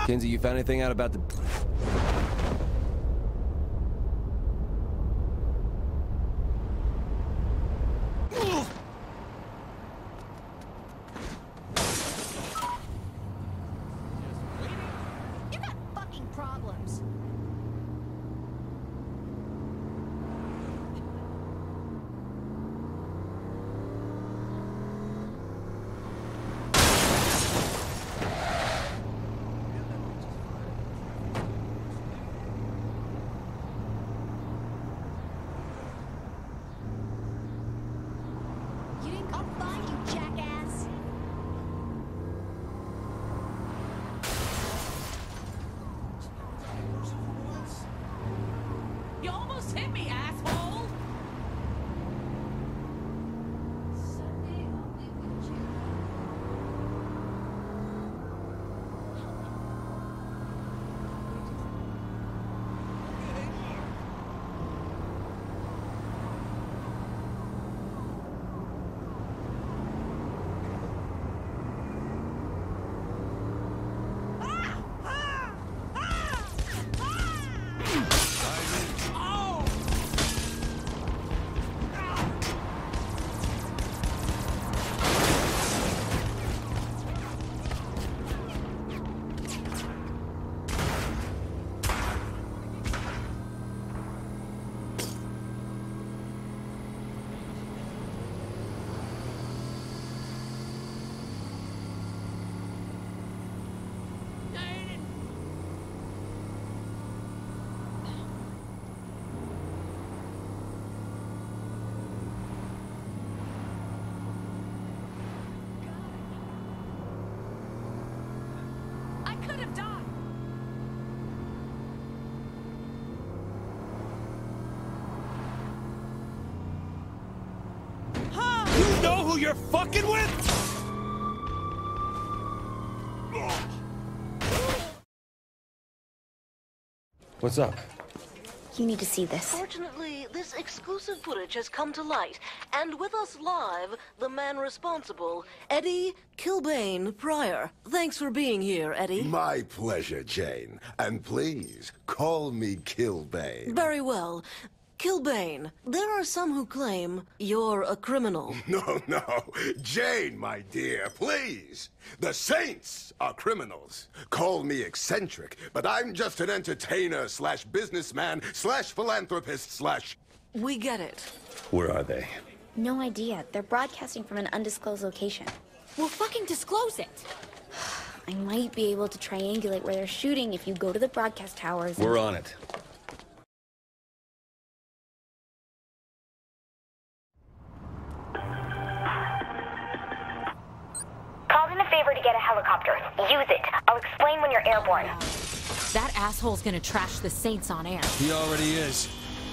Kinsey, you found anything out about the... You got fucking problems. You didn't come by, you jackass. You almost hit me, asshole! I could have died. You know who you're fucking with? What's up? You need to see this. Fortunately, this exclusive footage has come to light, and with us live, the man responsible, Eddie Kilbane Pryor. Thanks for being here, Eddie. My pleasure, Jane. And please, call me Kilbane. Very well. Kilbane, there are some who claim you're a criminal. No, no. Jane, my dear, please. The Saints are criminals. Call me eccentric, but I'm just an entertainer slash businessman slash philanthropist slash... We get it. Where are they? No idea. They're broadcasting from an undisclosed location. Well, fucking disclose it. I might be able to triangulate where they're shooting if you go to the broadcast towers. We're on it. Called in a favor to get a helicopter. Use it. I'll explain when you're airborne. That asshole's gonna trash the Saints on air. He already is.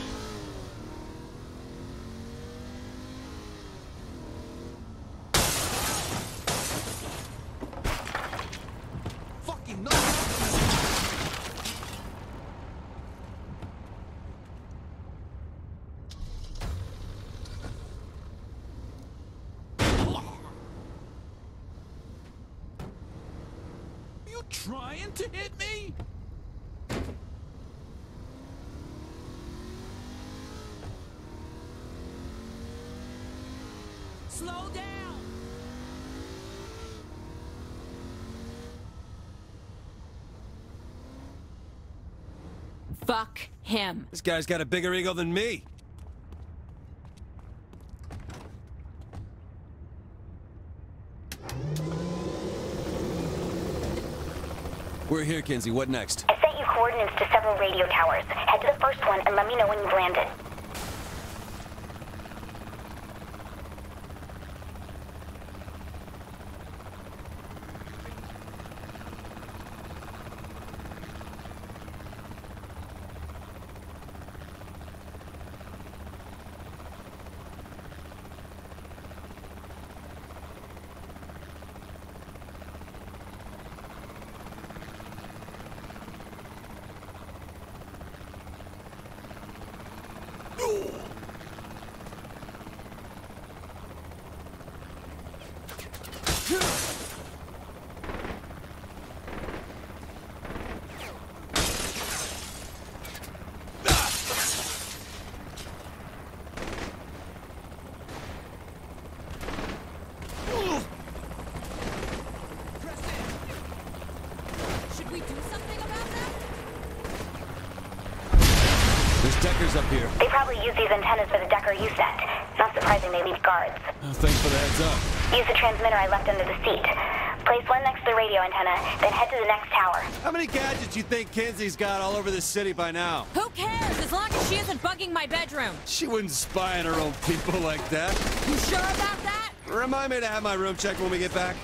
Fucking no! You trying to hit me? Slow down! Fuck him. This guy's got a bigger ego than me. We're here, Kinsey. What next? I sent you coordinates to several radio towers. Head to the first one and let me know when you've landed. we do something about that? There's Deckers up here. They probably use these antennas for the Decker you sent. Not surprising they leave guards. Oh, thanks for the heads up. Use the transmitter I left under the seat. Place one next to the radio antenna, then head to the next tower. How many gadgets you think Kenzie's got all over the city by now? Who cares, as long as she isn't bugging my bedroom? She wouldn't spy on her own people like that. You sure about that? Remind me to have my room checked when we get back.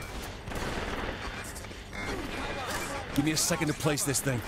Give me a second to place this thing.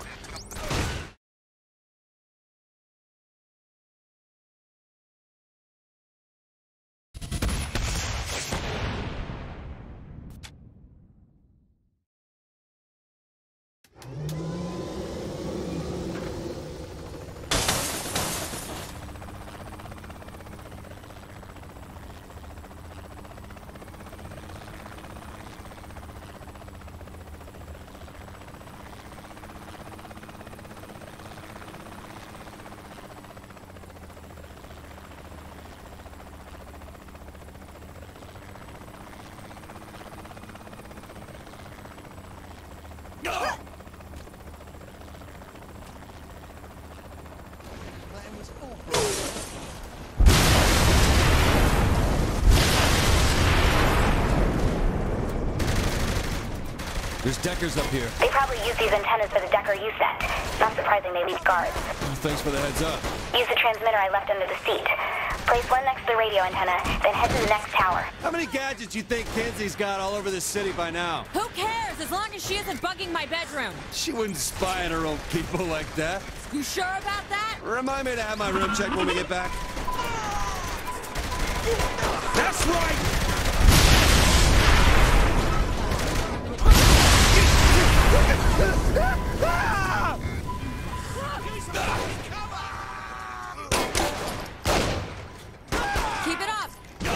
There's Deckers up here. They probably use these antennas for the Decker you sent. Not surprising they leave guards. Oh, thanks for the heads up. Use the transmitter I left under the seat. Place one next to the radio antenna, then head to the next tower. How many gadgets you think Kenzie's got all over the city by now? Who cares, as long as she isn't bugging my bedroom? She wouldn't spy on her own people like that. You sure about that? Remind me to have my room checked when we get back. That's right! Keep it up!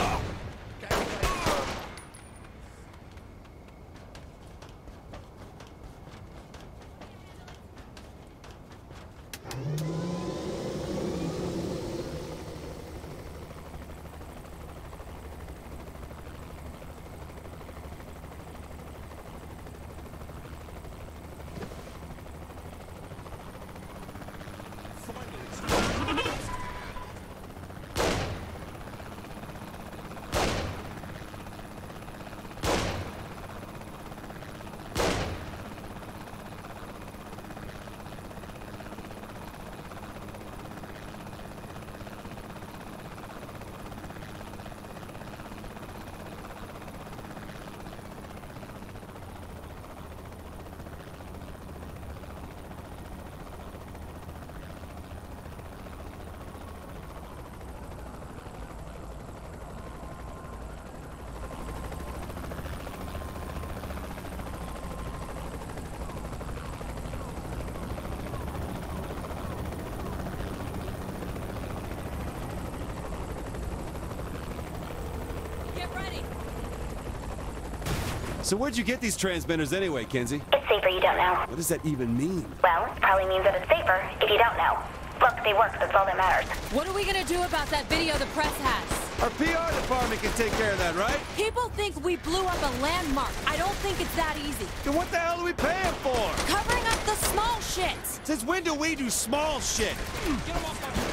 So where'd you get these transmitters anyway, Kenzie? It's safer you don't know. What does that even mean? Well, it probably means that it's safer if you don't know. Look, they work, that's all that matters. What are we gonna do about that video the press has? Our PR department can take care of that, right? People think we blew up a landmark. I don't think it's that easy. Then what the hell are we paying for? Covering up the small shit. Since when do we do small shit? Get him off my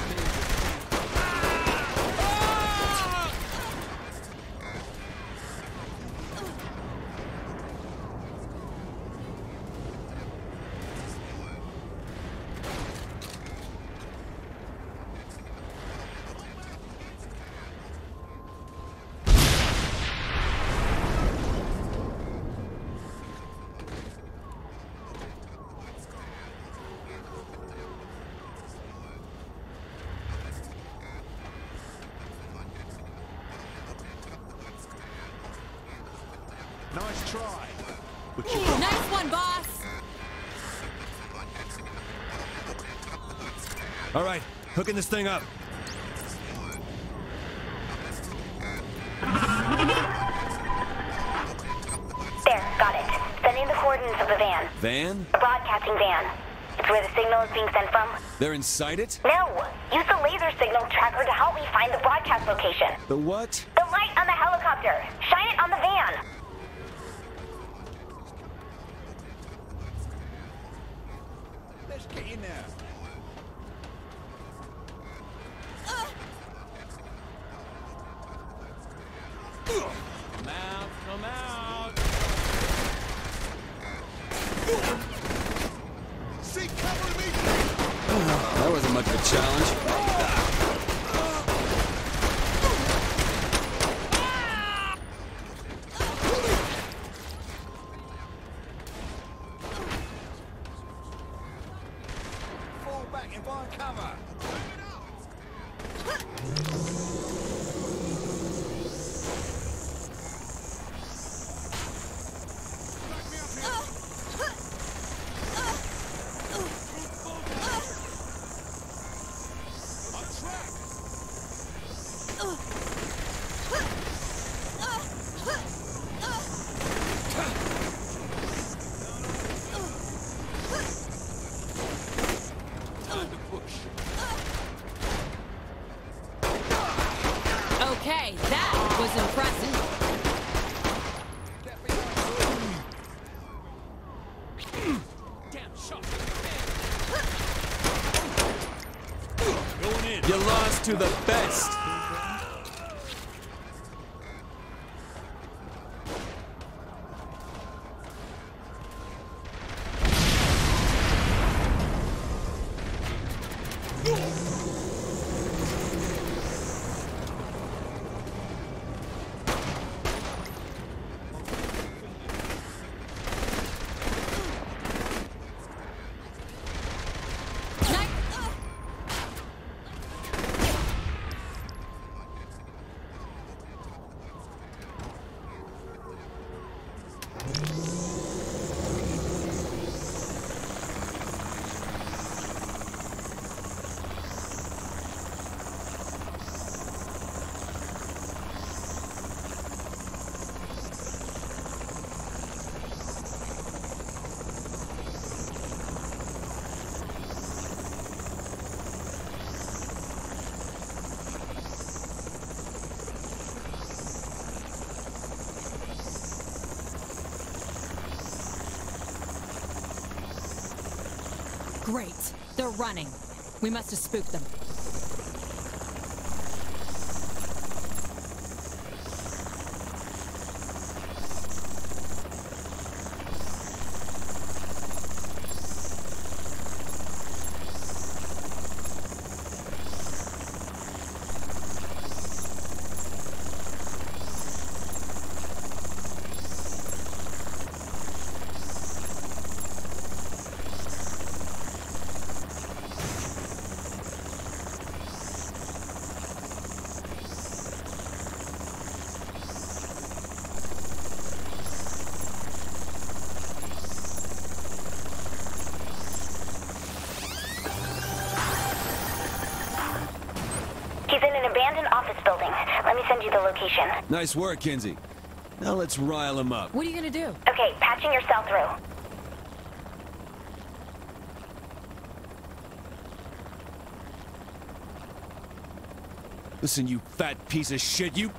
Nice try. Nice one, boss. All right, hooking this thing up. There, got it. Sending the coordinates of the van. Van? A broadcasting van. It's where the signal is being sent from. They're inside it? No! Use the laser signal tracker to help me find the broadcast location. The what? The light on the helicopter. Shine it on the van. Get in there. Come out, come out. See, cover me. That wasn't much of a challenge. Fall back and find cover. Okay, that was impressive. Damn shot. Going in. You lost to the best. Great. They're running. We must have spooked them. He's in an abandoned office building. Let me send you the location. Nice work, Kinsey. Now let's rile him up. What are you gonna do? Okay, patching your cell through. Listen, you fat piece of shit, you...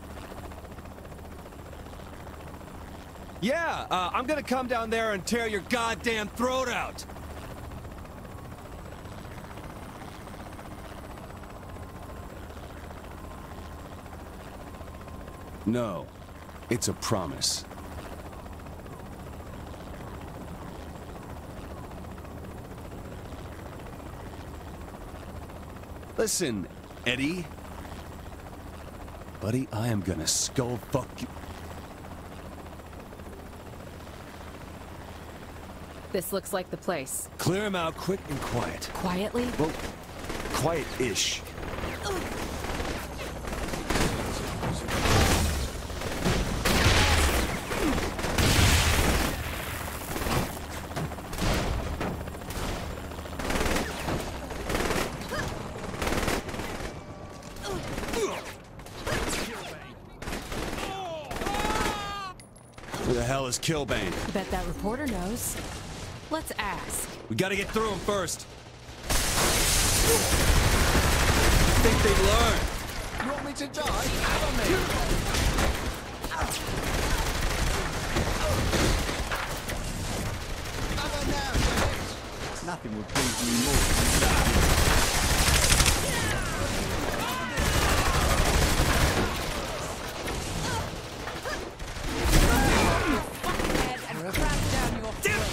Yeah, I'm gonna come down there and tear your goddamn throat out. No, it's a promise. Listen, Eddie. Buddy, I am gonna skull fuck you. This looks like the place. Clear him out quick and quiet. Quietly? Well, quiet-ish. Who the hell is Killbane? Bet that reporter knows. Let's ask. We gotta get through him first. Think they'd learn. You want me to die? Have on me. Have her now, James. nothing would please me more than that. And crap down your throat.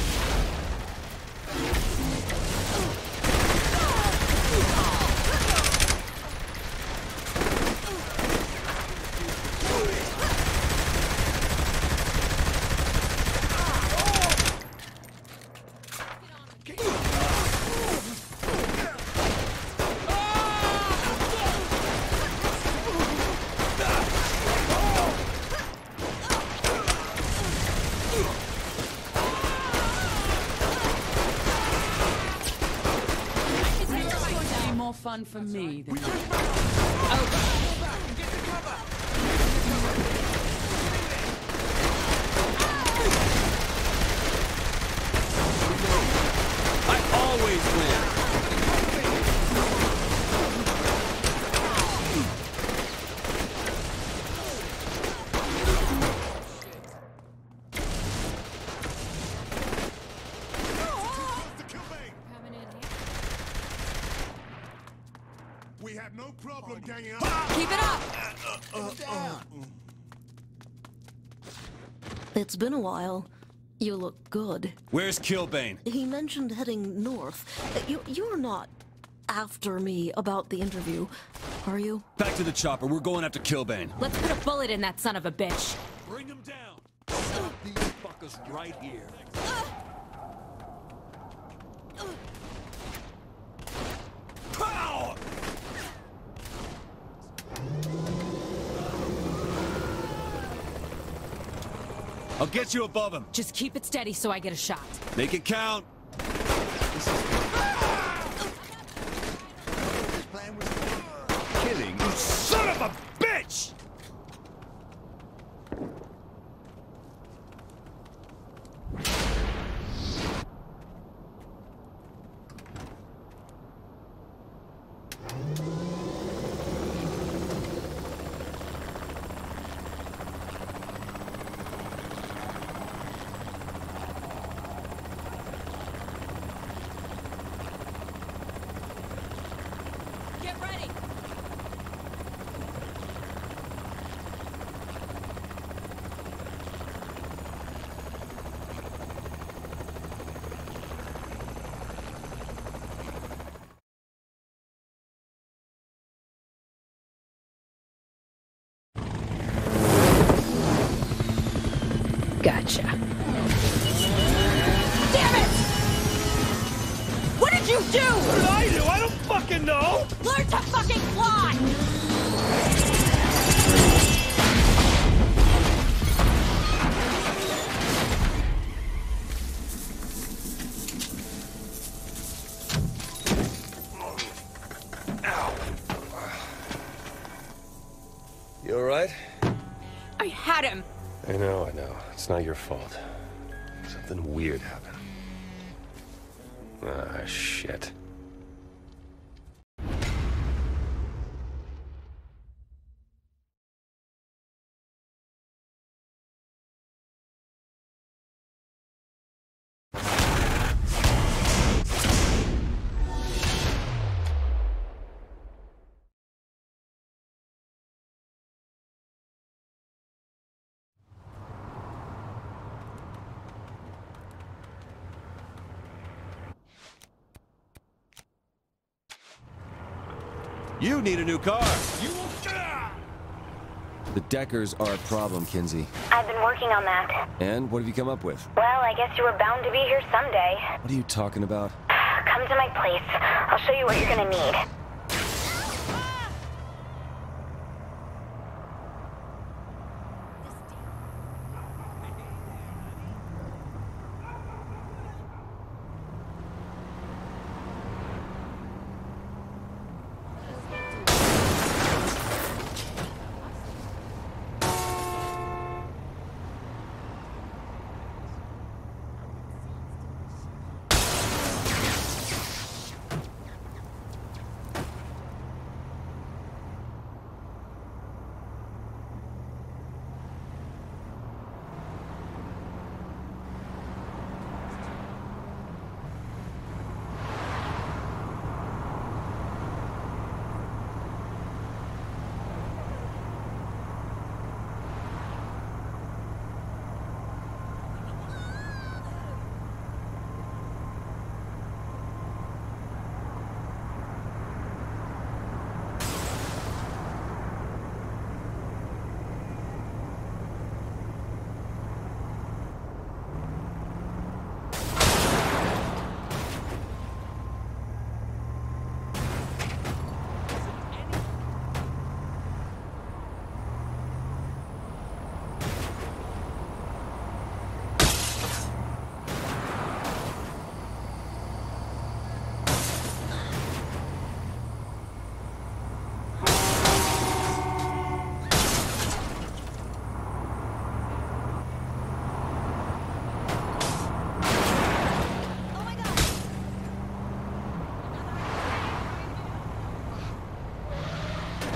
More fun for me than I always win. We have no problem ganging up. keep it up. It's been a while. You look good. Where's Kilbane? He mentioned heading north. You're not after me about the interview, are you? Back to the chopper. We're going after Kilbane. Let's put a bullet in that son of a bitch. Bring him down. Stop these fuckers right here. Pow! I'll get you above him. Just keep it steady so I get a shot. Make it count. This plan was Killing you son of a bitch! Get ready. Gotcha. Damn it! What did you do? What did I do? I don't fucking know! Learn to fucking fly! You alright? I had him. I know. It's not your fault. Something weird happened. Ah, shit. You need a new car. The Deckers are a problem, Kinzie. I've been working on that. And what have you come up with? Well, I guess you were bound to be here someday. What are you talking about? Come to my place. I'll show you what you're gonna need.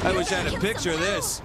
I wish I had a picture of this.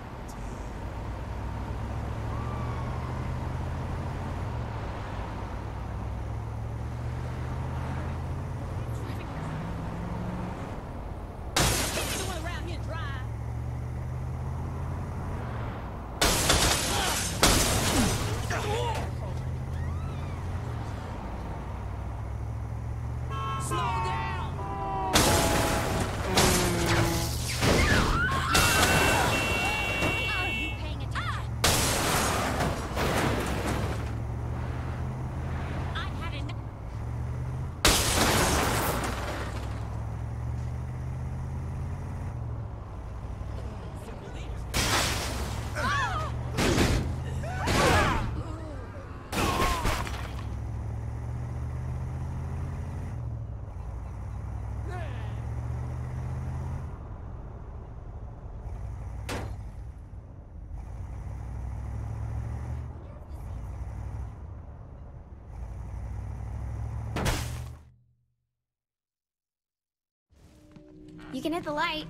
You can hit the light.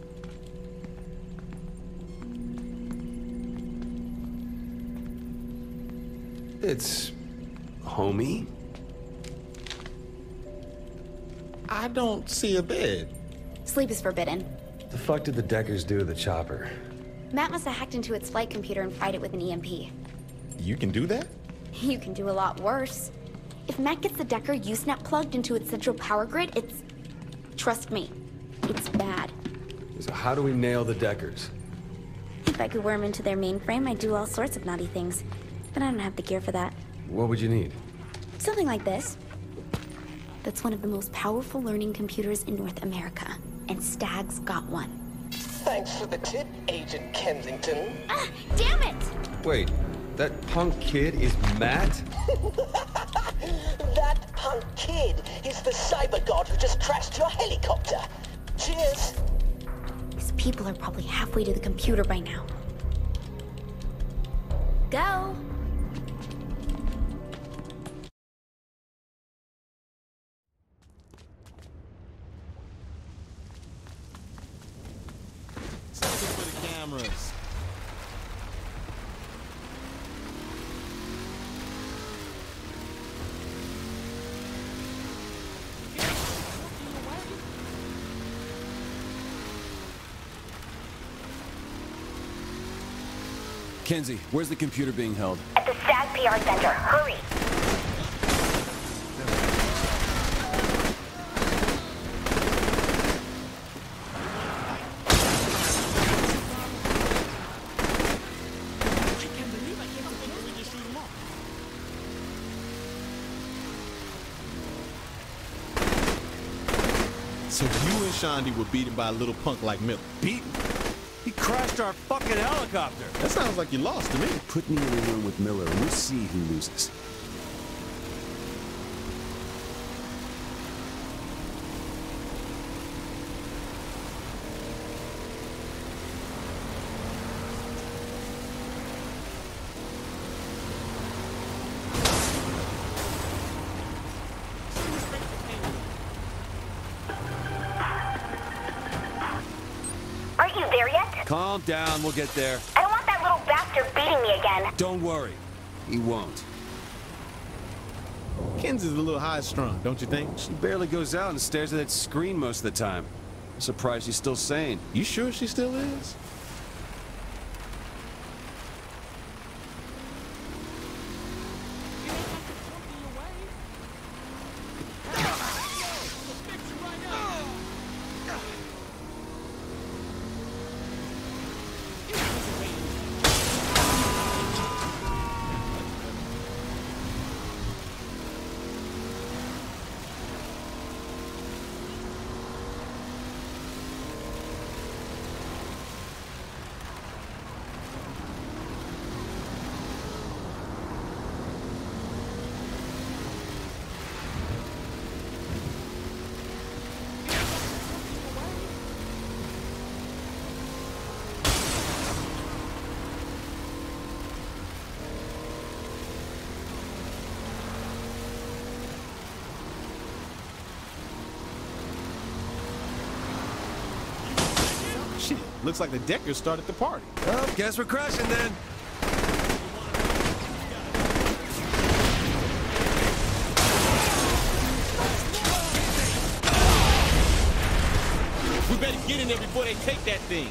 It's... homey? I don't see a bed. Sleep is forbidden. The fuck did the Deckers do to the chopper? Matt must have hacked into its flight computer and fried it with an EMP. You can do that? You can do a lot worse. If Matt gets the Decker Usenet plugged into its central power grid, it's... Trust me, it's bad. So how do we nail the Deckers? If I could worm into their mainframe, I'd do all sorts of naughty things. But I don't have the gear for that. What would you need? Something like this. That's one of the most powerful learning computers in North America. And Stag's got one. Thanks for the tip, Agent Kensington. Ah, damn it! Wait, that punk kid is Matt? That punk kid is the cyber god who just crashed your helicopter. Cheers. These people are probably halfway to the computer by now. Go! Something for the cameras. Kenzie, where's the computer being held? At the STAG PR Center. Hurry! So you and Shondi were beaten by a little punk like Miller. Beaten? He crashed our fucking helicopter. That sounds like you lost to me. Put me in a room with Miller and we'll see who loses. Aren't you there yet? Calm down, we'll get there. I don't want that little bastard beating me again. Don't worry. He won't. Kenzie's a little high-strung, don't you think? She barely goes out and stares at that screen most of the time. I'm surprised she's still sane. You sure she still is? Shit, looks like the Deckers started the party. Well, guess we're crashing then. We better get in there before they take that thing.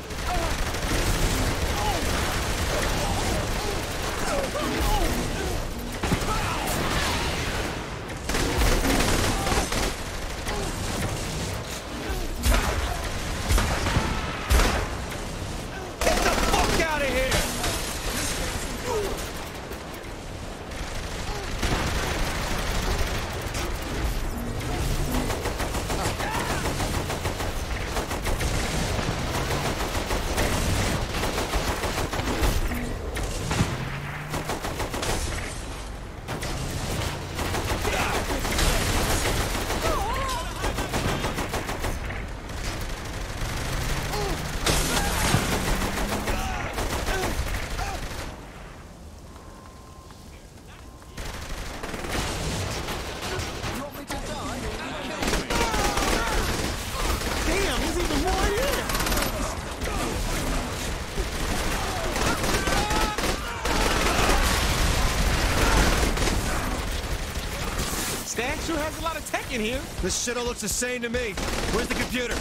Stan sure has a lot of tech in here. This shit all looks the same to me. Where's the computer?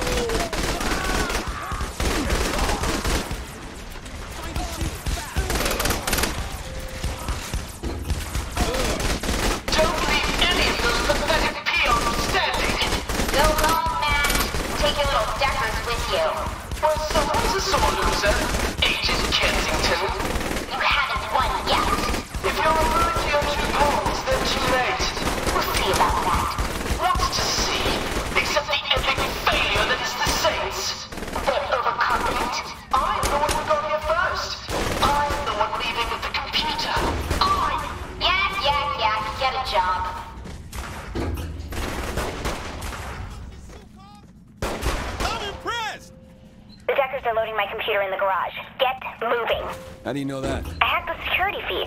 Don't leave any of those pathetic peons standing. Go home, Matt. Take your little Deckers with you. Well, someone's a sore loser. Agent Kensington. You haven't won yet. If you're referring to your 2 pawns, then too late. We'll see about that. What's to see? Except the epic failure that is the Saints. Bit overconfident. I'm the one who got here first. I'm the one leaving with the computer. Yeah. Get a job. I'm impressed! The Deckers are loading my computer in the garage. Get moving. How do you know that? I hacked the security feed.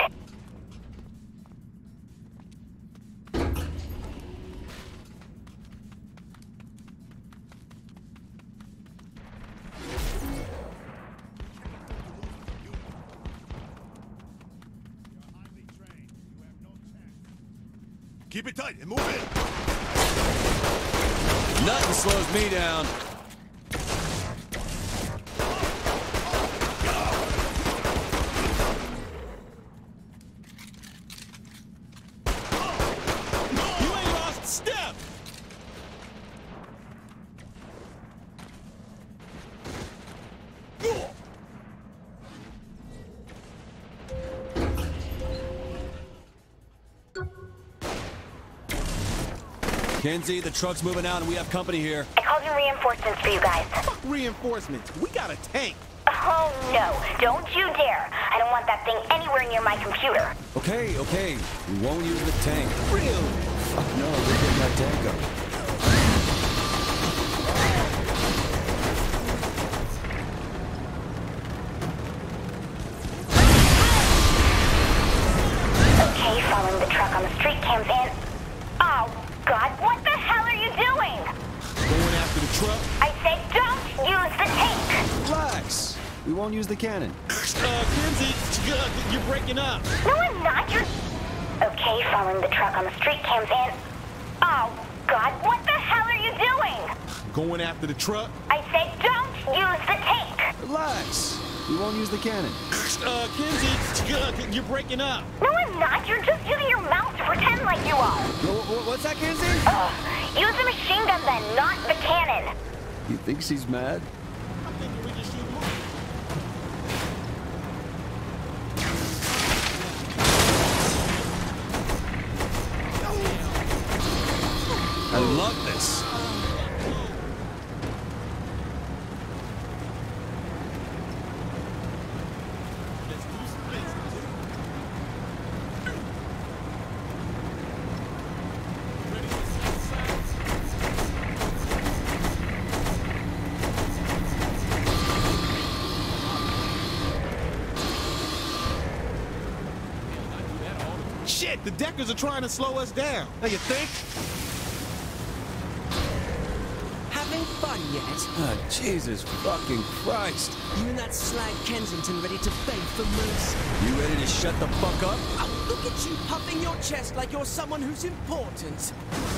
Keep it tight and move in. Nothing slows me down. You ain't lost a step! Kenzie, the truck's moving out and we have company here. I called in reinforcements for you guys. Fuck reinforcements. We got a tank. Oh, no. Don't you dare. I don't want that thing anywhere near my computer. Okay. We won't use the tank. Really? Fuck no, we're getting that tank up. Okay, following the truck on the street cams in. Oh, God, what the hell are you doing? Going after the truck? I said don't use the tank. Relax. We won't use the cannon. Kenzie, you're breaking up. No, I'm not. You're... Okay, following the truck on the street cams in. Oh, God, what the hell are you doing? Going after the truck? I said don't use the tank. Relax. We won't use the cannon. Kenzie, you're breaking up. No, I'm not. You're just using your mouth to pretend like you are. What's that, Kenzie? Use the machine gun then, not the cannon. You think she's mad? I'm thinking we just shoot more. I love this. Shit, the Deckers are trying to slow us down. Now you think? Have having fun yet? Ah, Jesus fucking Christ. You and that slag Kensington ready to beg for mercy? You ready to shut the fuck up? Oh, look at you puffing your chest like you're someone who's important.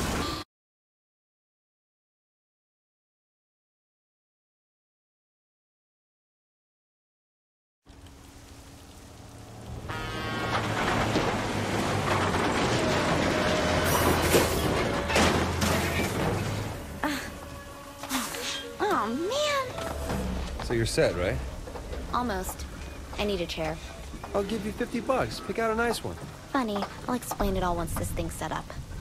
Oh, man. So you're set, right? Almost. I need a chair. I'll give you $50. Pick out a nice one. Funny. I'll explain it all once this thing's set up.